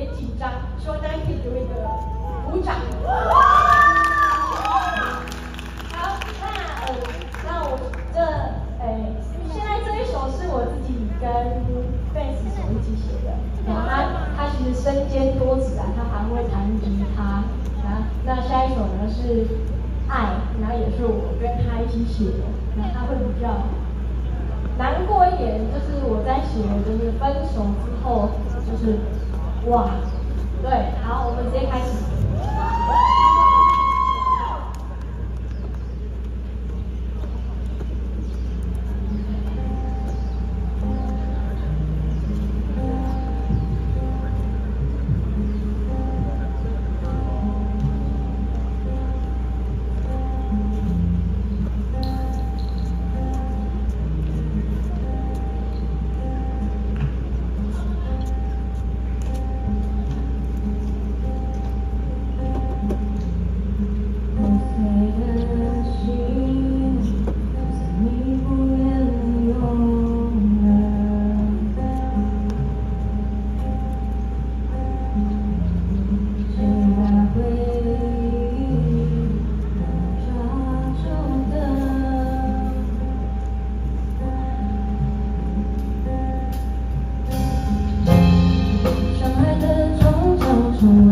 紧张，希望大家可以给我一个鼓掌。好，那我现在这一首是我自己跟贝斯手一起写的，然后他其实身兼多职啊，他还会弹吉他，然后那下一首呢是爱，然后也是我跟他一起写的，然后他会比较难过一点，就是我在写就是分手之后，就是哇，对，好，我们直接开始。 从